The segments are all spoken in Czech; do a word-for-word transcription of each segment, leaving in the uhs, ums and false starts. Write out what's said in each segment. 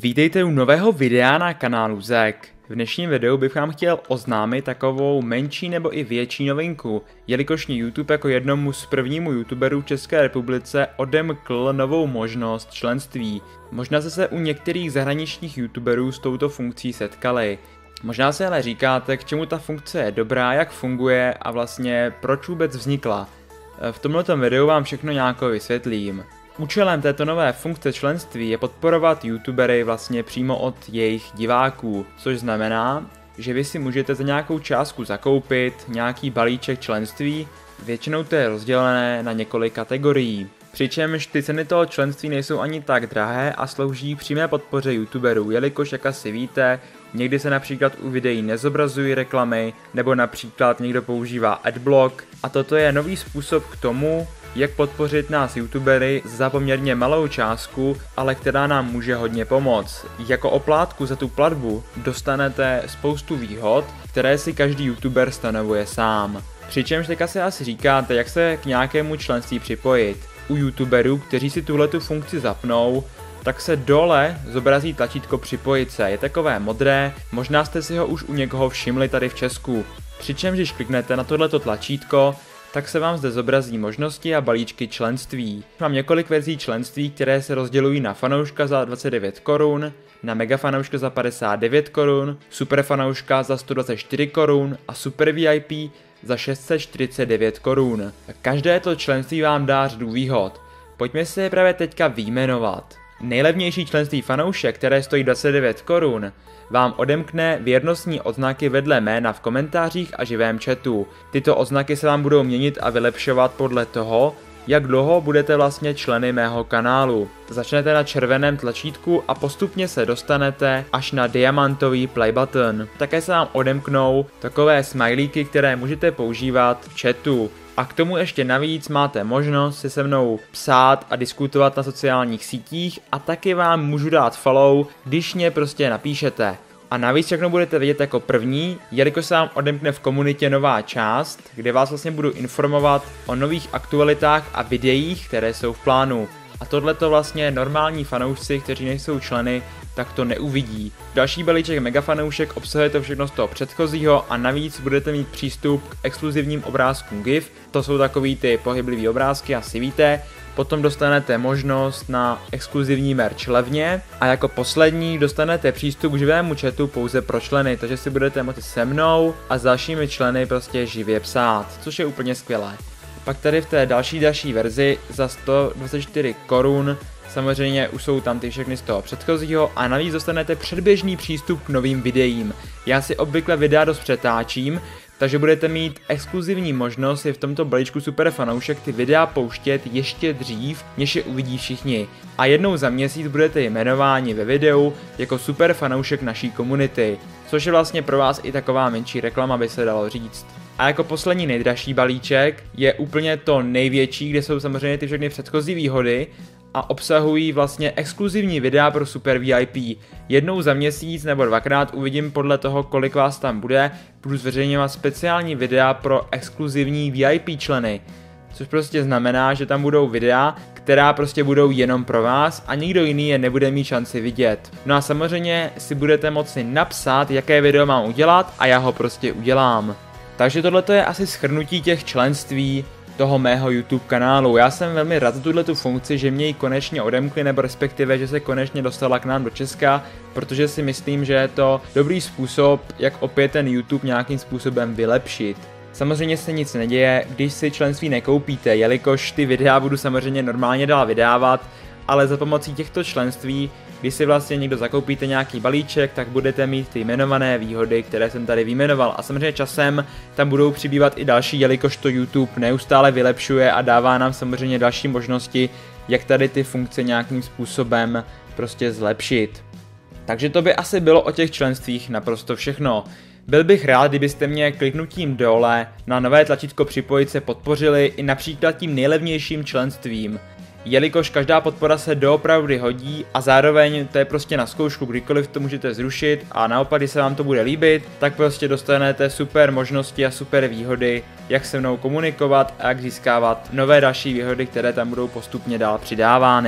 Vítejte u nového videa na kanálu Zek. V dnešním videu bych vám chtěl oznámit takovou menší nebo i větší novinku, jelikož mě YouTube jako jednomu z prvnímu youtuberů v České republice odemkl novou možnost členství. Možná jste se u některých zahraničních youtuberů s touto funkcí setkali. Možná si ale říkáte, k čemu ta funkce je dobrá, jak funguje a vlastně proč vůbec vznikla. V tomto videu vám všechno nějak vysvětlím. Účelem této nové funkce členství je podporovat youtubery vlastně přímo od jejich diváků, což znamená, že vy si můžete za nějakou částku zakoupit nějaký balíček členství, většinou to je rozdělené na několik kategorií. Přičemž ty ceny toho členství nejsou ani tak drahé a slouží přímé podpoře youtuberů, jelikož jak asi víte, někdy se například u videí nezobrazují reklamy, nebo například někdo používá adblock a toto je nový způsob k tomu, jak podpořit nás youtubery za poměrně malou částku, ale která nám může hodně pomoct. Jako oplátku za tu platbu dostanete spoustu výhod, které si každý youtuber stanovuje sám. Přičemž teďka se asi říkáte, jak se k nějakému členství připojit. U youtuberů, kteří si tuhletu funkci zapnou, tak se dole zobrazí tlačítko připojit se, je takové modré, možná jste si ho už u někoho všimli tady v Česku. Přičemž když kliknete na tohleto tlačítko, tak se vám zde zobrazí možnosti a balíčky členství. Mám několik verzí členství, které se rozdělují na fanouška za dvacet devět korun, na mega fanouška za padesát devět korun, super fanouška za sto dvacet čtyři korun a super V I P za šest set čtyřicet devět korun. Každé to členství vám dá řadu výhod. Pojďme si je právě teďka vyjmenovat. Nejlevnější členství fanoušek, které stojí dvacet devět korun, vám odemkne věrnostní odznaky vedle jména v komentářích a živém chatu. Tyto odznaky se vám budou měnit a vylepšovat podle toho, jak dlouho budete vlastně členy mého kanálu. Začnete na červeném tlačítku a postupně se dostanete až na diamantový play button. Také se vám odemknou takové smajlíky, které můžete používat v chatu. A k tomu ještě navíc máte možnost si se mnou psát a diskutovat na sociálních sítích a taky vám můžu dát follow, když mě prostě napíšete. A navíc všechno budete vidět jako první, jelikož se vám odemkne v komunitě nová část, kde vás vlastně budu informovat o nových aktualitách a videích, které jsou v plánu. A tohleto vlastně normální fanoušci, kteří nejsou členy, tak to neuvidí. Další balíček mega fanoušek obsahuje to všechno z toho předchozího a navíc budete mít přístup k exkluzivním obrázkům GIF, to jsou takový ty pohyblivý obrázky, asi víte. Potom dostanete možnost na exkluzivní merch levně a jako poslední dostanete přístup k živému chatu pouze pro členy, takže si budete moci se mnou a s dalšími členy prostě živě psát, což je úplně skvělé. Pak tady v té další další verzi za sto dvacet čtyři korun samozřejmě už jsou tam ty všechny z toho předchozího a navíc dostanete předběžný přístup k novým videím. Já si obvykle videa dost přetáčím, takže budete mít exkluzivní možnost si v tomto balíčku super fanoušek ty videa pouštět ještě dřív, než je uvidí všichni. A jednou za měsíc budete jmenováni ve videu jako super fanoušek naší komunity, což je vlastně pro vás i taková menší reklama, by se dalo říct. A jako poslední nejdražší balíček je úplně to největší, kde jsou samozřejmě ty všechny předchozí výhody a obsahují vlastně exkluzivní videa pro super V I P. Jednou za měsíc nebo dvakrát uvidím podle toho, kolik vás tam bude, budu zveřejňovat speciální videa pro exkluzivní V I P členy. Což prostě znamená, že tam budou videa, která prostě budou jenom pro vás a nikdo jiný je nebude mít šanci vidět. No a samozřejmě si budete moci napsat, jaké video mám udělat a já ho prostě udělám. Takže tohle je asi shrnutí těch členství toho mého YouTube kanálu. Já jsem velmi rád za tuhletu funkci, že mě ji konečně odemkli, nebo respektive, že se konečně dostala k nám do Česka, protože si myslím, že je to dobrý způsob, jak opět ten YouTube nějakým způsobem vylepšit. Samozřejmě se nic neděje, když si členství nekoupíte, jelikož ty videa budu samozřejmě normálně dál vydávat, ale za pomocí těchto členství, když si vlastně někdo zakoupíte nějaký balíček, tak budete mít ty jmenované výhody, které jsem tady vyjmenoval. A samozřejmě časem tam budou přibývat i další, jelikož to YouTube neustále vylepšuje a dává nám samozřejmě další možnosti, jak tady ty funkce nějakým způsobem prostě zlepšit. Takže to by asi bylo o těch členstvích naprosto všechno. Byl bych rád, kdybyste mě kliknutím dole na nové tlačítko připojit se podpořili i například tím nejlevnějším členstvím. Jelikož každá podpora se doopravdy hodí a zároveň to je prostě na zkoušku, kdykoliv to můžete zrušit a naopak, když se vám to bude líbit, tak prostě dostanete super možnosti a super výhody, jak se mnou komunikovat a jak získávat nové další výhody, které tam budou postupně dál přidávány.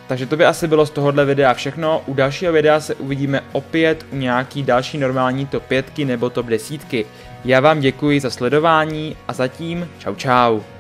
Takže to by asi bylo z tohohle videa všechno. U dalšího videa se uvidíme opět u nějaký další normální top pětky nebo top desítky. Já vám děkuji za sledování a zatím čau čau.